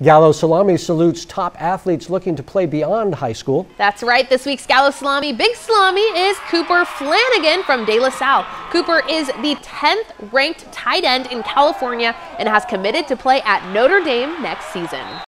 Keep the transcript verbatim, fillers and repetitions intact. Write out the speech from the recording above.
Gallo Salame salutes top athletes looking to play beyond high school. That's right. This week's Gallo Salame Big Salami is Cooper Flanagan from De La Salle. Cooper is the tenth ranked tight end in California and has committed to play at Notre Dame next season.